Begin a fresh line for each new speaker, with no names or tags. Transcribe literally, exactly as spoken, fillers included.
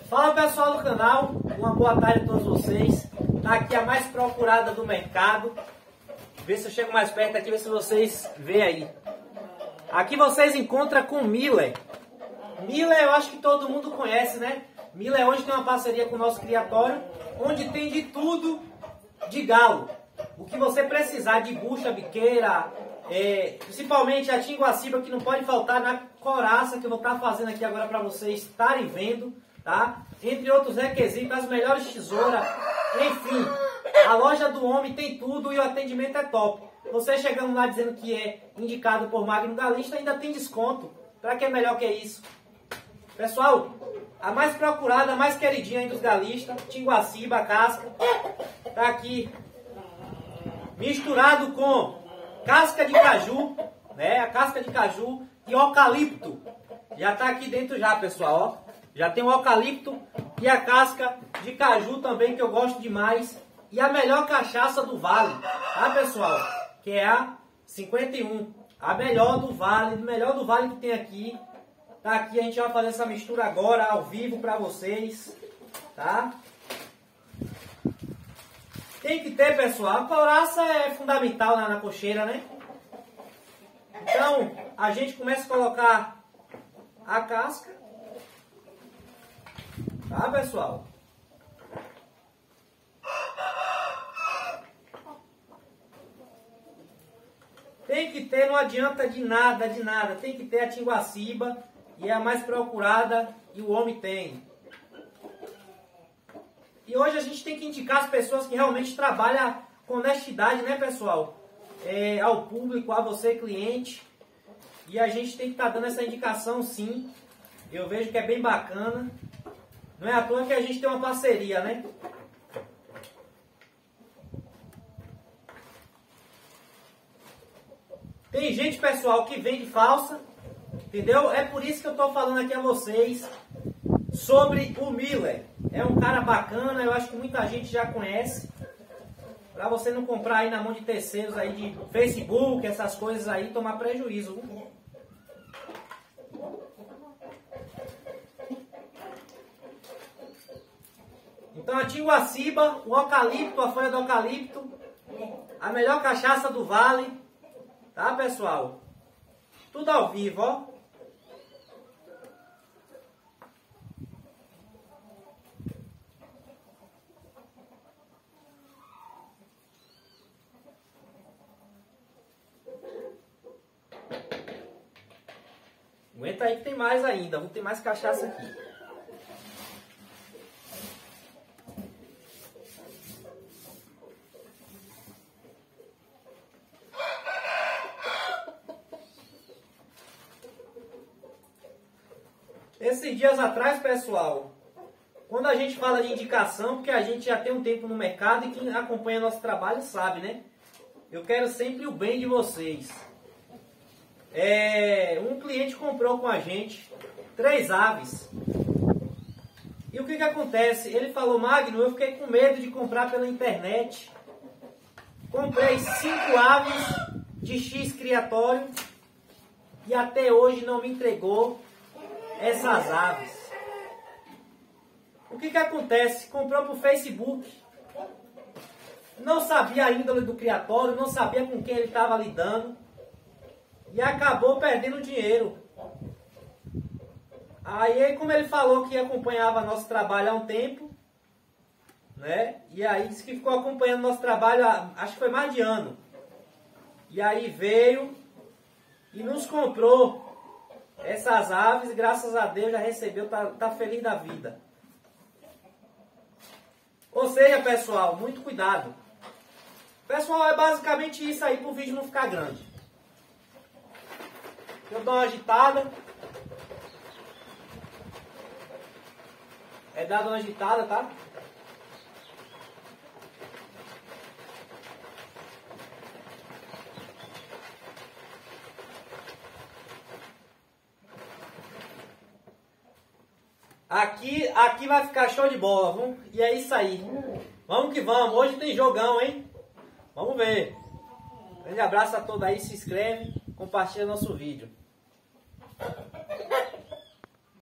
Fala pessoal do canal, uma boa tarde a todos vocês. Tá aqui a mais procurada do mercado. Vê se eu chego mais perto aqui, vê se vocês veem aí. Aqui vocês encontram com Miller. Miller eu acho que todo mundo conhece, né? Miller hoje tem uma parceria com o nosso criatório, onde tem de tudo de galo. O que você precisar de bucha, biqueira, é, principalmente a tinguaciba, que não pode faltar na coraça que eu vou estar fazendo aqui agora para vocês estarem vendo, tá? Entre outros requisitos, as melhores tesouras, enfim, a loja do homem tem tudo e o atendimento é top. Você chegando lá dizendo que é indicado por Magno Galista, ainda tem desconto. Para que é melhor que isso? Pessoal, a mais procurada, a mais queridinha aí dos galistas, tinguaciba, casca, tá aqui misturado com casca de caju, né? A casca de caju e eucalipto. Já tá aqui dentro já, pessoal, ó. Já tem o eucalipto e a casca de caju também, que eu gosto demais. E a melhor cachaça do Vale, tá, pessoal? Que é a cinquenta e um. A melhor do Vale, melhor do Vale que tem aqui. Tá aqui, a gente vai fazer essa mistura agora, ao vivo, pra vocês, tá? Tem que ter, pessoal, a couraça é fundamental na, na cocheira, né? Então, a gente começa a colocar a casca, tá, pessoal? Tem que ter, não adianta de nada, de nada. Tem que ter a tinguaciba, e é a mais procurada, e o homem tem. E hoje a gente tem que indicar as pessoas que realmente trabalham com honestidade, né, pessoal? É, ao público, a você, cliente. E a gente tem que estar dando essa indicação, sim. Eu vejo que é bem bacana. Não é à toa que a gente tem uma parceria, né? Tem gente, pessoal, que vende falsa, entendeu? É por isso que eu estou falando aqui a vocês sobre o Miller. É um cara bacana, eu acho que muita gente já conhece. Para você não comprar aí na mão de terceiros aí de Facebook, essas coisas aí, tomar prejuízo. Então a tinguaciba, o eucalipto, a folha do eucalipto, a melhor cachaça do Vale, tá, pessoal? Tudo ao vivo, ó. Aguenta aí que tem mais ainda, vou ter mais cachaça aqui. Esses dias atrás, pessoal, quando a gente fala de indicação, porque a gente já tem um tempo no mercado e quem acompanha nosso trabalho sabe, né? Eu quero sempre o bem de vocês. É, um cliente comprou com a gente três aves. E o que que acontece? Ele falou: Magno, eu fiquei com medo de comprar pela internet. Comprei cinco aves de X criatório e até hoje não me entregou essas aves. O que que acontece? Comprou por Facebook. Não sabia a índole do criatório, não sabia com quem ele estava lidando. E acabou perdendo dinheiro. Aí, como ele falou que acompanhava nosso trabalho há um tempo, né? E aí disse que ficou acompanhando nosso trabalho, acho que foi mais de ano. E aí veio e nos comprou essas aves, graças a Deus já recebeu, tá, tá feliz da vida. Ou seja, pessoal, muito cuidado. Pessoal, é basicamente isso aí para o vídeo não ficar grande. Eu dou uma agitada. É dado uma agitada, tá? Aqui, aqui vai ficar show de bola, viu? E é isso aí. Vamos que vamos. Hoje tem jogão, hein? Vamos ver. Grande abraço a todos aí. Se inscreve, compartilha nosso vídeo.